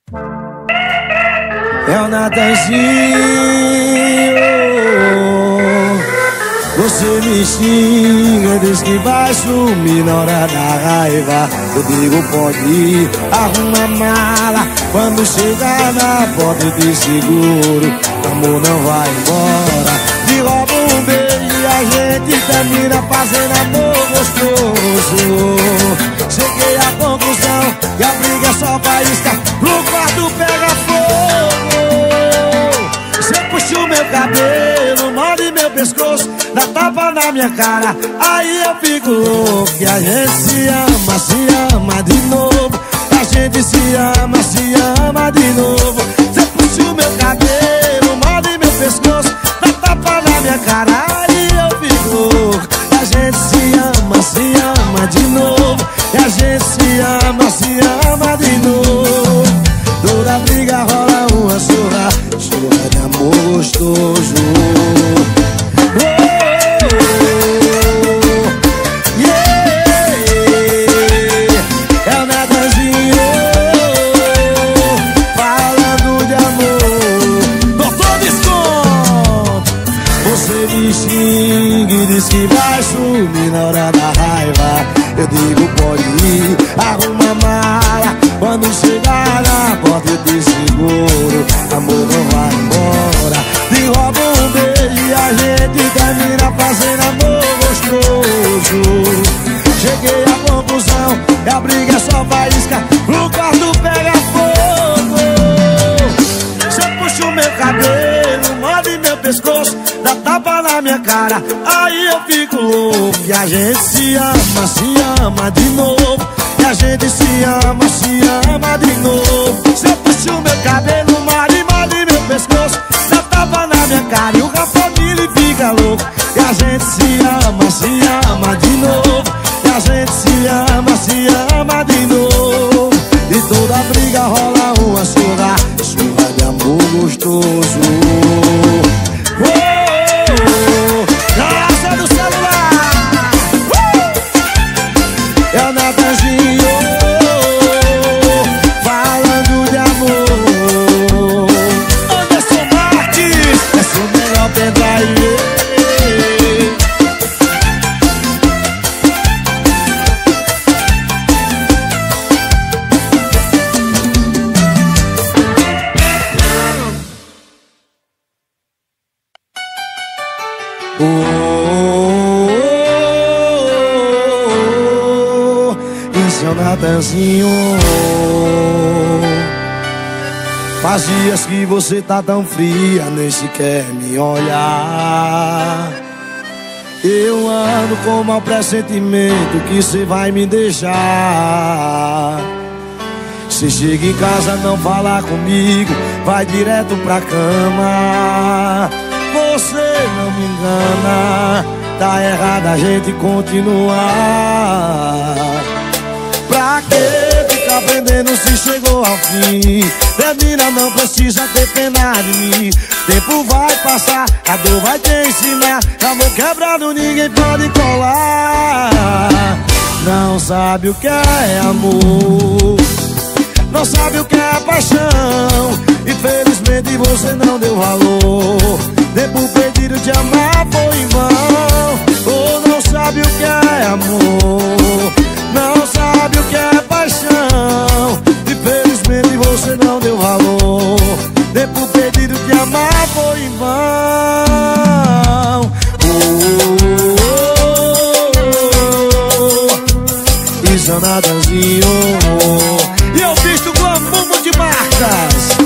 É o Natanzinho. Você me xinga, diz que vai sumir na hora da raiva. Eu digo pode ir, arruma a mala. Quando chegar na porta eu te seguro. O amor não vai embora. Te rouba um beijo e a gente termina fazendo amor gostoso. Cheguei à conclusão que a briga é só faísca, pro quarto pega fogo. Você puxa o meu cabelo, morde meu pescoço, dá tapa na minha cara, aí eu fico louco. E a gente se ama de novo. A gente se ama de novo. Você puxa o meu cabelo, morde meu pescoço, dá tapa na minha cara, aí eu fico louco. A gente se ama de novo. E a gente se ama de novo. Toda briga rola uma surra, surra de amor gostoso. É o Natanzinho falando de amor. Doutor Desconto. Você me xinga e diz que vai sumir na hora da raiva. Eu digo pode ir, arruma a mala. Quando chegar na porta eu te seguro. Amor não vai embora. Te rouba um beijo e a gente termina fazendo amor gostoso. Cheguei à conclusão que a briga é só faísca, no quarto pega fogo. Você puxa o meu cabelo, morde meu pescoço, dá tapa na minha cara, aí eu fico louco. E a gente se ama de novo. E a gente se ama de novo. Você puxa o meu cabelo, morde meu pescoço, dá tapa na minha cara e o família fica louco. E a gente se ama de novo. E a gente se ama de novo. E toda briga rola uma surra, surra de amor gostoso. Graça do celular. É o Natanzinho falando de amor. Anderson Marques, esse é o melhor pendrive. Esse é o Natanzinho. Faz dias que você tá tão fria, nem sequer me olhar. Eu ando com mau pressentimento que você vai me deixar. Você chega em casa, não fala comigo, vai direto pra cama. Você não me engana, tá errado a gente continuar. Pra que ficar aprendendo se chegou ao fim? Menina, não precisa ter pena de mim. Tempo vai passar, a dor vai te ensinar. Amor quebrado ninguém pode colar. Não sabe o que é amor, não sabe o que é paixão. Infelizmente você não deu valor. Tempo perdido de amar foi em vão. Ou não sabe o que é amor, não sabe o que é paixão. Infelizmente você não deu valor. Tempo perdido de amar foi em vão. Isso é Natanzinho. E eu visto com a Mumu de Marcas.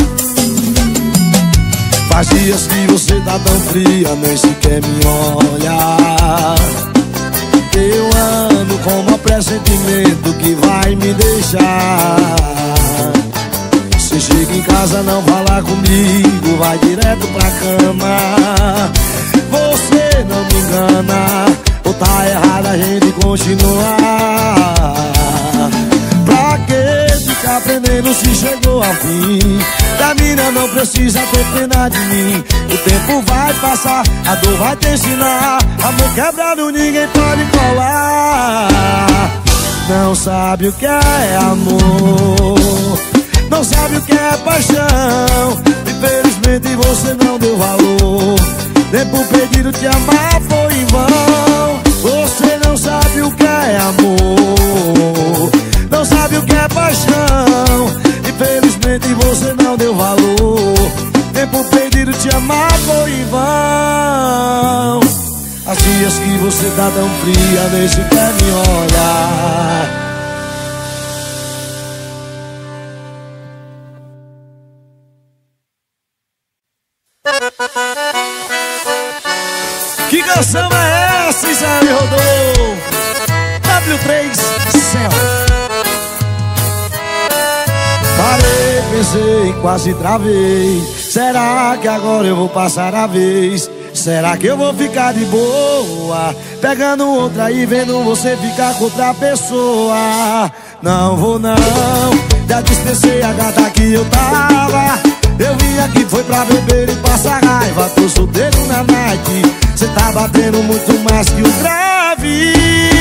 Faz dias que você tá tão fria, nem sequer me olha. Eu ando com um pressentimento que vai me deixar. Você chega em casa, não fala comigo, vai direto pra cama. Você não me engana, ou tá errado a gente continuar. Pra que ficar aprendendo se chegou ao fim? Da mina não precisa ter pena de mim. O tempo vai passar, a dor vai te ensinar. Amor quebrado ninguém pode colar. Não sabe o que é amor, não sabe você não deu valor. Nem por pedido te amar foi em vão. Você não sabe o que é amor, não sabe o que é paixão. Infelizmente você não deu valor. Nem por pedido te amar foi em vão. As dias que você tá tão fria, nem sequer me olha. Que canção é essa, Isael Rodolfo? W3 Céu. Parei, pensei, quase travei. Será que agora eu vou passar a vez? Será que eu vou ficar de boa, pegando outra e vendo você ficar com outra pessoa? Não vou não, já dispensei a gata que eu tava. Eu vim aqui foi pra beber e passar raiva. Tô solteiro na night, cê tá batendo muito mais que o grave.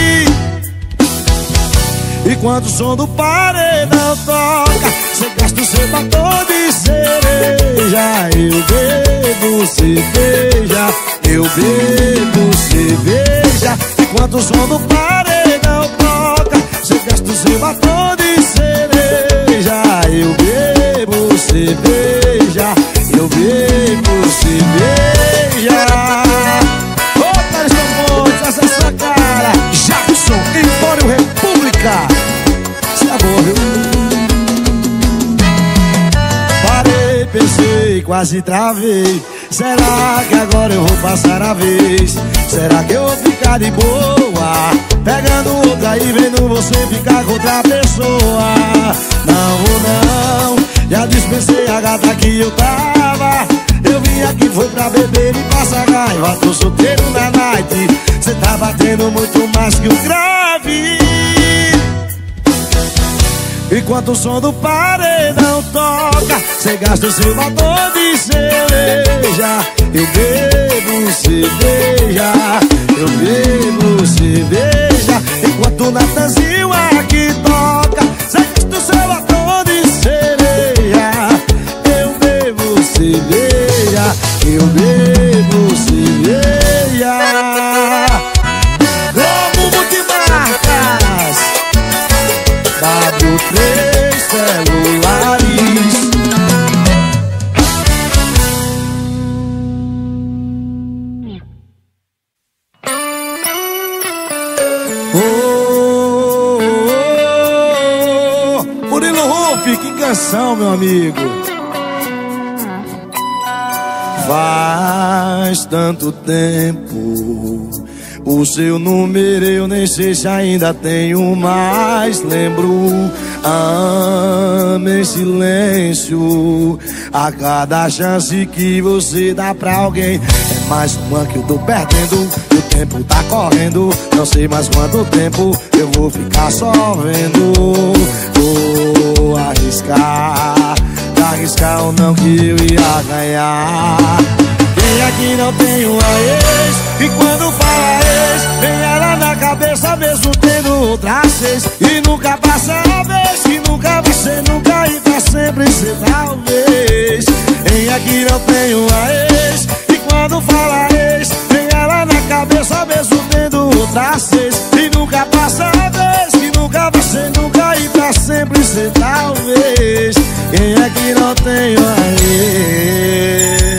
E quando o som do paredão toca, cê gasta o seu batom de cereja. Eu bebo cerveja, eu bebo cerveja. E quando o som do paredão toca, cê gasta o seu batom de cereja. Eu bebo cerveja, eu bebo cerveja. Ô, Paris Montes, essa é sua cara. Jackson, Empório República. Se amor, viu? Parei, pensei, quase travei. Será que agora eu vou passar a vez? Será que eu vou ficar de boa, pegando outra e vendo você ficar com outra pessoa? Não vou não, já dispensei a gata que eu tava. Eu vim aqui foi pra beber e passar raiva. Tô solteiro na night, cê tá batendo muito mais que o grave. Enquanto o som do paredão toca, cê gasta o seu batom de cereja. Eu bebo cerveja, eu bebo cerveja. Enquanto o Natanzinho aqui toca, cê gasta o seu batom de cereja. Eu bebo cerveja, eu bebo cerveja. Globo Multimarcas, W3 Celulares. Murilo Ruff, que canção, meu amigo. Faz tanto tempo, o seu número eu nem sei se ainda tenho mais. Lembro, amo em silêncio. A cada chance que você dá pra alguém é mais uma que eu tô perdendo. O tempo tá correndo, não sei mais quanto tempo eu vou ficar só vendo. Vou arriscar, arriscar ou não que eu ia ganhar. Quem aqui não tem uma ex, e quando fala ex, vem ela na cabeça mesmo tendo outras seis. E nunca passa a vez, que nunca vai ser nunca e pra sempre ser talvez. Quem aqui não tem uma ex, e quando fala ex, vem ela na cabeça mesmo tendo outras seis. E nunca passa a vez, que nunca vai ser nunca e pra sempre ser talvez. Quem aqui não tem uma ex?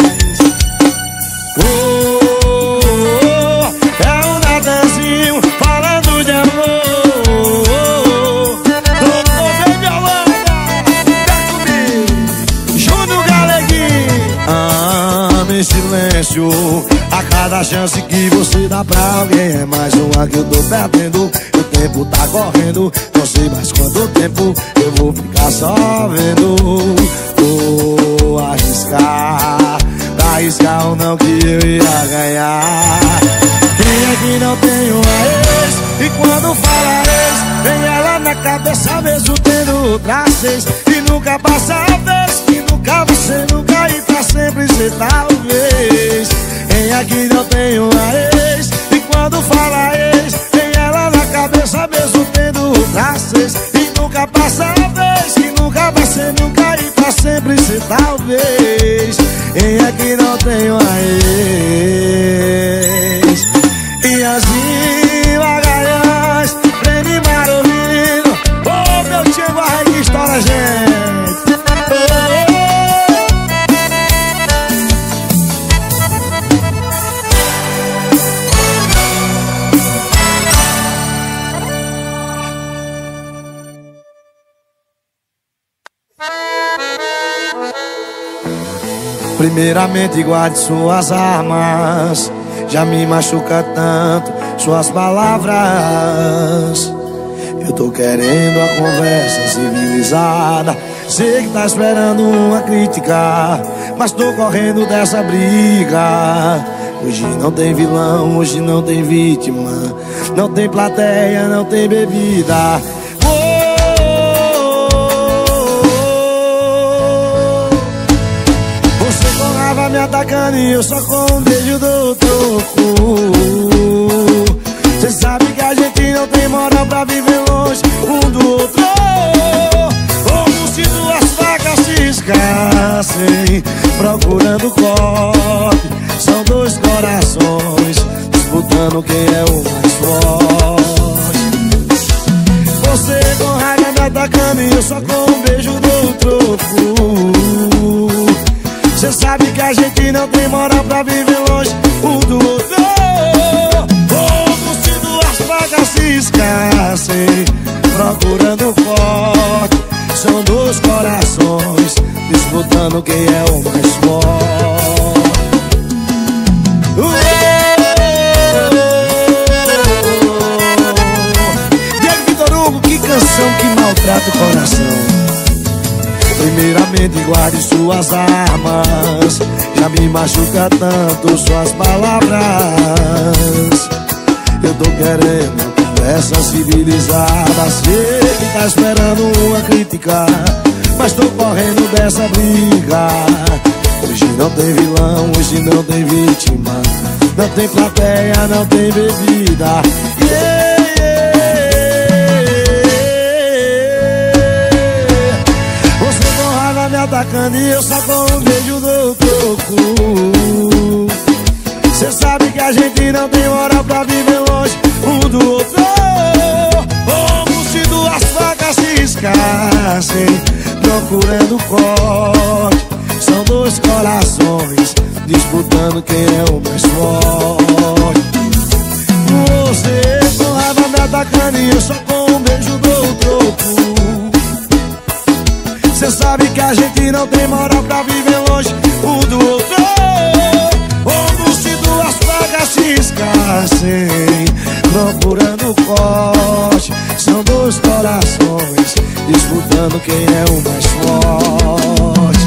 É o Natanzinho falando de amor. Doutor Violanda, vem comigo. Júnior Galeguinho. Amo em silêncio. A cada chance que você dá pra alguém é mais uma que eu tô perdendo. O tempo tá correndo, não sei mais quanto tempo eu vou ficar só vendo. Vou arriscar, arriscar ou não que eu ia ganhar. Quem aqui não tem uma ex, e quando fala ex, vem ela na cabeça mesmo tendo outras seis. E nunca passa a vez, que nunca vai ser nunca e pra sempre ser talvez. Quem aqui não tem uma ex, e quando fala ex, vem ela na cabeça mesmo tendo outras seis. E nunca passa a vez, que nunca vai ser nunca e pra sempre ser talvez. quem é que não tem uma ex? E assim, Magalhães, prende Marovino. Ô, meu tio, vai que estoura a gente. Primeiramente guarde suas armas. Já me machuca tanto suas palavras. Eu tô querendo a conversa civilizada. Sei que tá esperando uma crítica, mas tô correndo dessa briga. Hoje não tem vilão, hoje não tem vítima. Não tem plateia, não tem bebida. Me atacando e eu só com um beijo dou troco. Cê sabe que a gente não tem moral pra viver longe um do outro. Como se duas facas se escassem procurando corte. São dois corações disputando quem é o mais forte. Você com raiva me atacando e eu só com um beijo dou troco. Cê sabe que a gente não tem moral pra viver longe um do outro. Como se duas facas se escassem procurando forte. São dois corações disputando quem é o mais forte. Diego Vitor Hugo, que canção que maltrata o coração. Primeiramente guarde suas armas. Já me machuca tanto suas palavras. Eu tô querendo uma conversa civilizada. Sei que tá esperando uma crítica, mas tô correndo dessa briga. Hoje não tem vilão, hoje não tem vítima. Não tem plateia, não tem bebida. Me atacando e eu só com um beijo dou troco. Cê sabe que a gente não tem moral pra viver longe um do outro. Como se duas facas se escassem procurando corte. São dois corações disputando quem é o mais forte. Você com raiva me atacando e eu só com um beijo dou troco. Cê sabe que a gente não tem moral pra viver longe um do outro. Como se duas facas se escassem procurando corte. São dois corações disputando quem é o mais forte.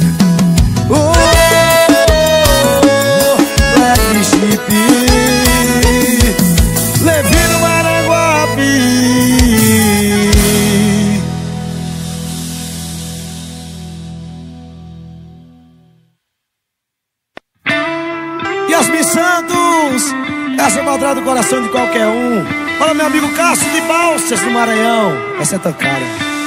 Black Sheep, Levino Maranguape. Yasmin Santos, essa maltrata o coração de qualquer um. Olha meu amigo Cássio de Balsas do Maranhão. Essa é tancada.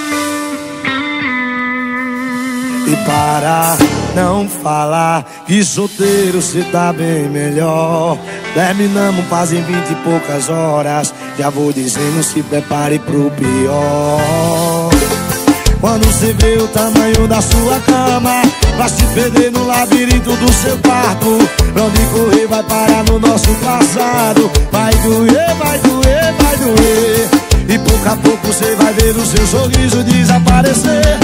E para não falar que solteiro cê tá bem melhor. Terminamos fazem 20 e poucas horas. Já vou dizendo, se prepare pro pior. Quando você vê o tamanho da sua cama, vai se perder no labirinto do seu quarto. Pra onde correr vai parar no nosso passado. Vai doer, vai doer, vai doer. E pouco a pouco você vai ver o seu sorriso desaparecer.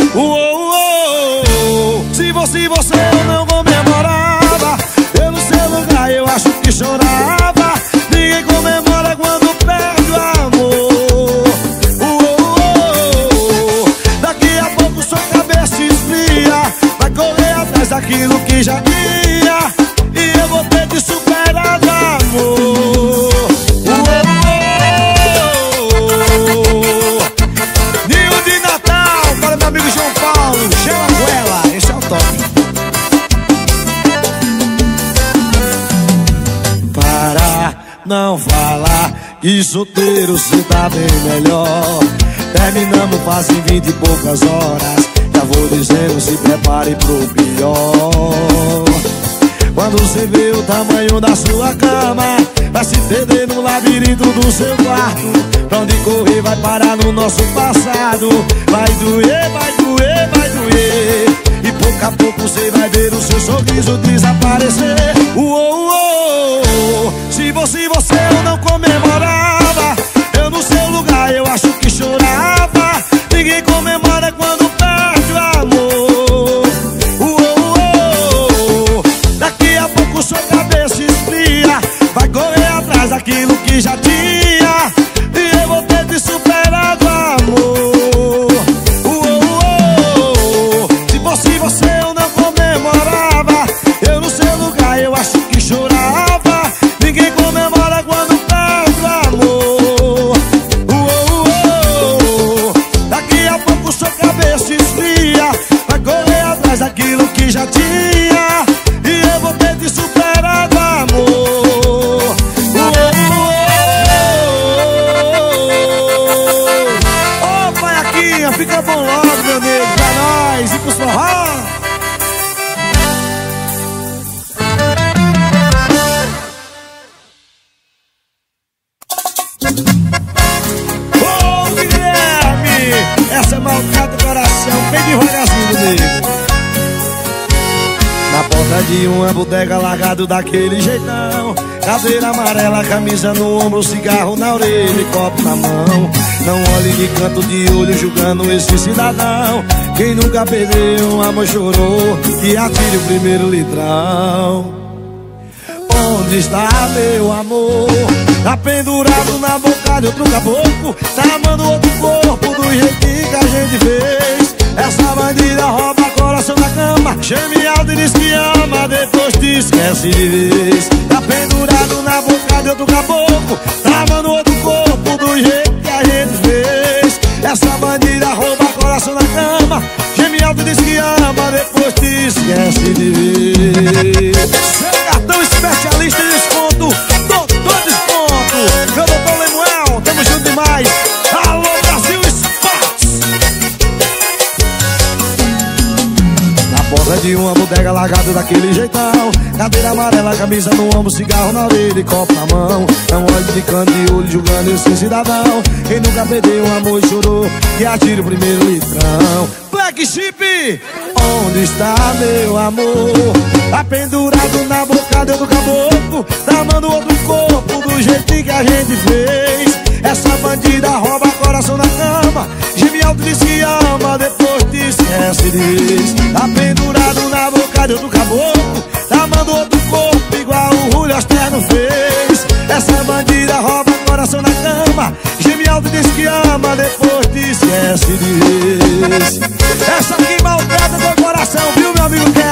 Se fosse você eu não comemorava. Eu no seu lugar eu acho que chorava. Ninguém comemora quando perde o amor. Daqui a pouco sua cabeça esfria. Vai correr atrás daquilo que já tinha. E eu vou ter que superar o amor. Ninho de Natal para meu amigo João Paulo. Gelaguela, esse é o top. Para não falar que solteiro cê tá bem melhor. Terminamos fazem 20 e poucas horas. Já vou dizendo, se prepare pro pior. Quando você vê o tamanho da sua cama, vai se perder no labirinto do seu quarto. Pra onde correr vai parar no nosso passado. Vai doer, vai doer, vai doer. E pouco a pouco você vai ver o seu sorriso desaparecer. Se fosse você eu não comemorava. Eu no seu lugar eu acho que chorava. Ninguém comemora quando perde o amor. Daqui a pouco sua cabeça esfria. Vai correr atrás daquilo que já tinha. E eu vou ter te superado, amor. Se fosse você eu não comemorava. Eu no seu lugar eu acho que chorava. Ninguém comemora quando perde o amor. Daqui a pouco sua cabeça esfria. Vai correr atrás daquilo que já tinha. E eu vou ter te superado, amor. Ô, Paiaquinha, fica bom logo, meu nego. Pra nós e pros forró. Ô, Guilherme, essa é maltrata do coração, bem devagarzinho, nego. Na porta de uma bodega, largado daquele jeitão. Cadeira amarela, camisa no ombro, cigarro na orelha e copo na mão. Não olhe de canto de olho julgando esse cidadão. Quem nunca perdeu um amor chorou, e atire o primeiro litrão. Onde está meu amor? Tá pendurado na boca de outro caboclo. Tá amando outro corpo do jeitinho que a gente fez. Essa bandida rouba coração na cama, geme alto e diz que ama, depois te esquece de vez. Tá pendurado na boca de outro caboclo. Tá amando outro corpo do jeito que a gente fez. Essa bandida rouba coração na cama, geme alto e diz que ama, depois te esquece de vez. Seu cartão especialista em desconto, doutor desconto. Meu doutor Lemuel, tamo junto demais. Alô Brasil Sports. Na porta de uma bodega, largado daquele jeitão. Cadeira amarela, camisa no ombro, cigarro na orelha e copo na mão. Não olhe de canto de olho julgando esse cidadão. Quem nunca perdeu um amor e chorou, que atire o primeiro litrão. Black Sheep, onde está meu amor? Tá pendurado na boca de outro caboclo. Tá amando outro corpo do jeitinho que a gente fez. Essa bandida rouba coração na cama, geme alto diz que ama, depois te esquece de vez. Tá pendurado na boca de outro caboclo. Tá amando outro corpo igual o Julio Asterno fez. Essa bandida rouba coração na cama, geme alto diz que ama, depois te esquece de vez. Essa aqui maltrata teu coração, viu, meu amigo?